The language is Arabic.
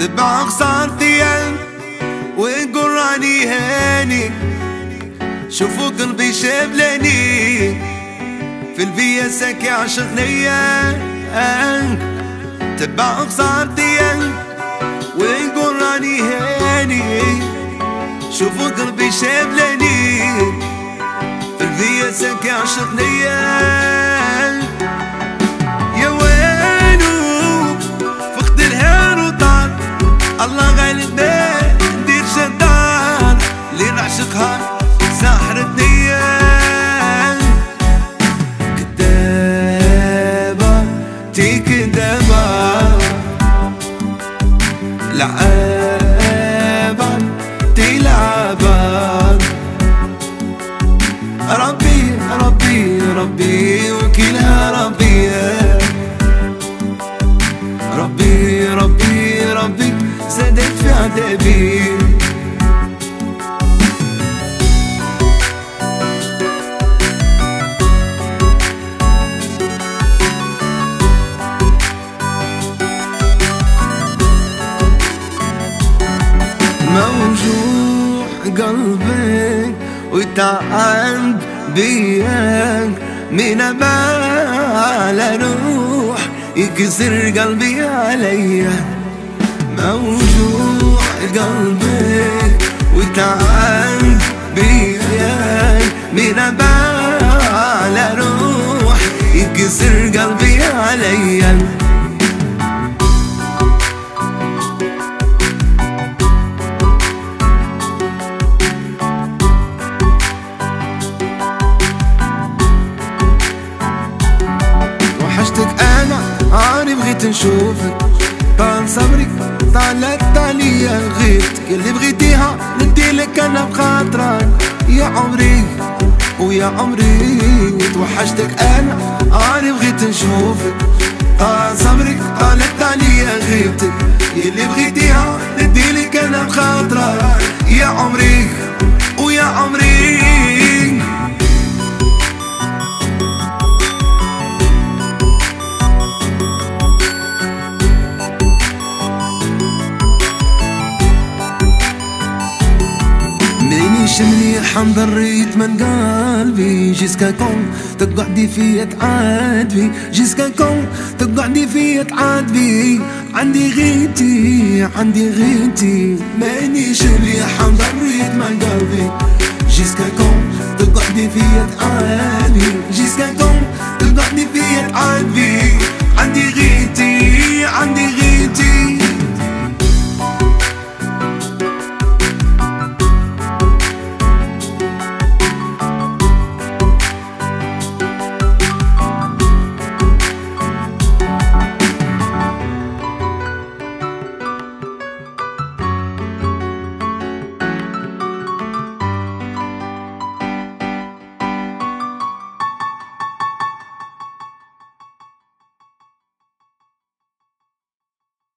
تبع خسارتي وقراني هاني شوفوا قلبي شبلني في الفيا ساكي عشق ليا تبع خسارتي وقراني هاني شوفوا قلبي شبلني في الفيا ساكي عشق ليا الله غالب ندير شدار اللي نعشقها ساحرتني كدابة تي كدابة لعابة تي لعابة ربي ربي ربي وكيلها ربي ربي ربي ربي زادت في عذابي موجوع قلبي ويتعب بيك من على روح يكسر قلبي عليا موجوع قلبك وتعب بيك من على روح يكسر قلبي عليا وحشتك انا عارف بغيت نشوفك طال صبري طالت عليا غيرتك اللي بغيتيها نديلك انا بخاطرك يا عمري ويا عمري توحشتك انا عارف بغيت نشوفك طال صبري طالت عليا غيرتك اللي بغيتيها نديلك انا بخاطرك يا عمري ويا عمري مليح انضريت من قلبي جيسكا كون تقعدي فيا تعاتبي جيسكا كون تقعدي فيا تعاتبي عندي غيتي عندي غيتي مانيش مليح انضريت من قلبي جيسكا كون تقعدي فيا